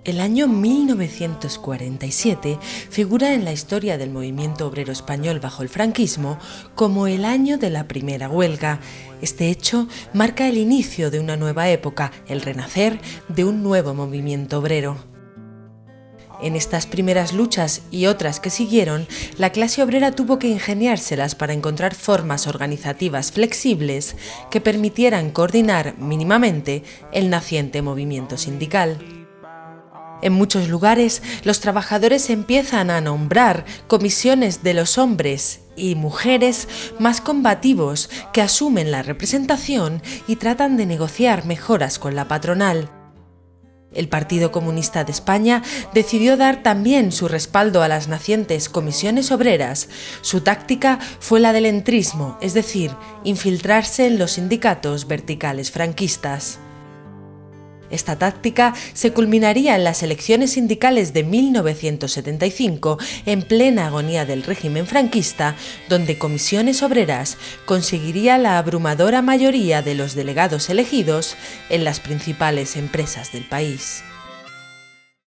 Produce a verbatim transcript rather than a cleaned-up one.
El año mil novecientos cuarenta y siete figura en la historia del movimiento obrero español bajo el franquismo como el año de la primera huelga. Este hecho marca el inicio de una nueva época, el renacer de un nuevo movimiento obrero. En estas primeras luchas y otras que siguieron, la clase obrera tuvo que ingeniárselas para encontrar formas organizativas flexibles que permitieran coordinar mínimamente el naciente movimiento sindical. En muchos lugares, los trabajadores empiezan a nombrar comisiones de los hombres y mujeres más combativos que asumen la representación y tratan de negociar mejoras con la patronal. El Partido Comunista de España decidió dar también su respaldo a las nacientes comisiones obreras. Su táctica fue la del entrismo, es decir, infiltrarse en los sindicatos verticales franquistas. Esta táctica se culminaría en las elecciones sindicales de mil novecientos setenta y cinco, en plena agonía del régimen franquista, donde Comisiones Obreras conseguiría la abrumadora mayoría de los delegados elegidos en las principales empresas del país.